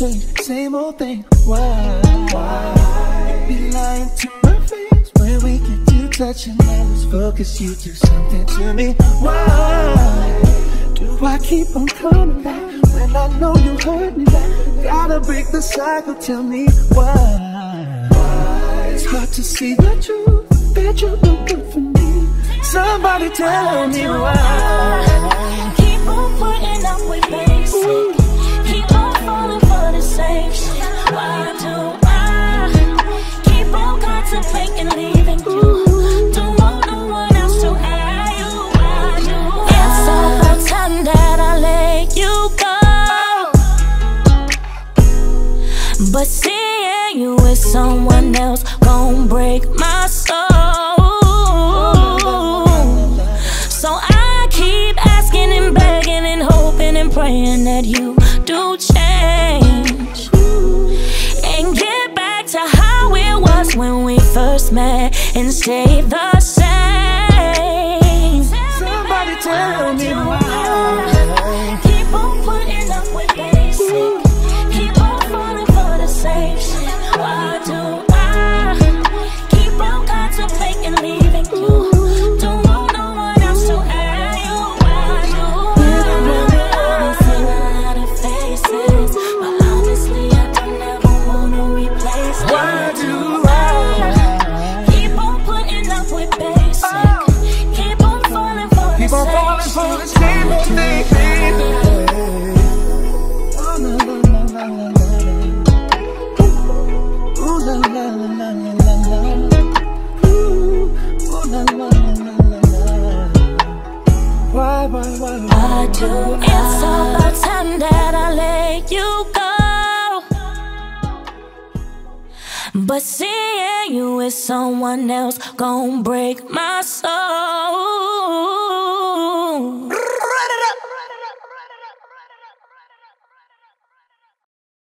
change, same old thing. Why? You be lying to my face when we get to touching. I lose focus, you do something to me. Why do I keep on coming back when I know you hurt me back? Gotta break the cycle, tell me why. It's hard to see the truth, that you're no good for me. Somebody tell me why. Keep on putting up with basic. Keep on falling for the same shit. Why do I keep on contemplating leaving you? Don't want no one else to have you. Why do it's about time that I let you go, but seeing you with someone else gon' break my soul. So I keep asking and begging and hoping and praying that you do change and get back to how it was when we first met and stay the same. Somebody tell me why. Keep on putting up with basic. Keep on falling for the same shit. Why do I keep on contemplating leaving you? Don't want no one else to have you. Why do I see a lot of faces, but honestly I don't ever wanna replace them. Why do I keep on putting up with basic? Keep on falling for the keep on falling same for the shit. same old thing, baby? Oh, la, la, la, la, la, la. Ooh, la, la, la, la, la, la. Ooh, oh, la, la, la, la, la, la. Why? I do. It's about time that I let you go, but seeing you with someone else gon' break my soul.